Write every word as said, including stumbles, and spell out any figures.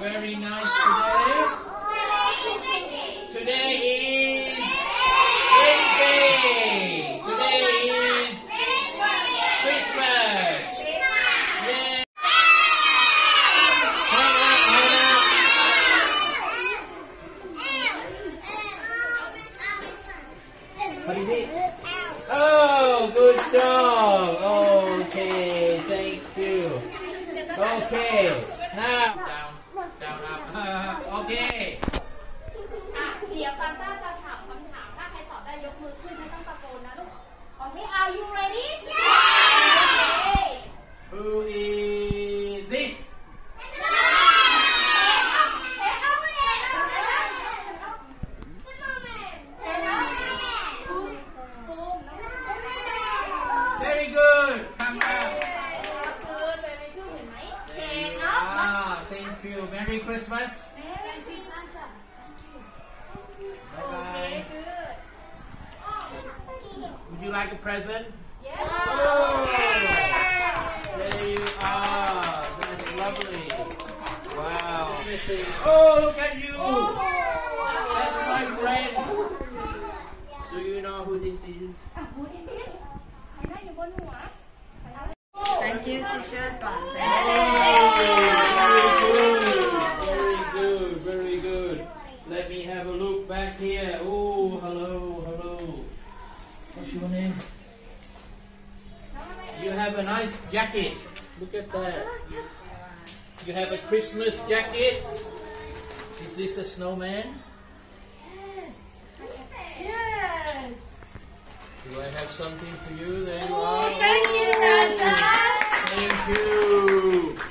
very nice today. Today is Wednesday. Today is Christmas. Yeah. What is it? Oh, good job. Okay, thank you. Okay, now down, down, up. Uh, okay. อ่ะเดี๋ยวซานต้าจะถามคำถามถ้าใครตอบได้ยกมือขึ้นไม่ต้องตะโกนนะลูกโอเค Are you ready? Okay. Who is this? Very good. Come up. Good, very good เห็นไหม There you are. Thank you. Merry Christmas. Thank you Santa. Bye Okay, bye. good. Would you like a present? Yes. Oh, there you are. That's lovely. Wow. Oh, look at you. That's my friend. Do you know who this is? อ่ะพูดดิใครได้อยู่บนหัว Thank you, teacher. Very good. Very good. Very good. Let me have a look back here. Oh, hello, hello. What's your name? You have a nice jacket. Look at that. You have a Christmas jacket. Is this a snowman? Yes. Do I have something for you? There you are. Thank you Santa. Thank you.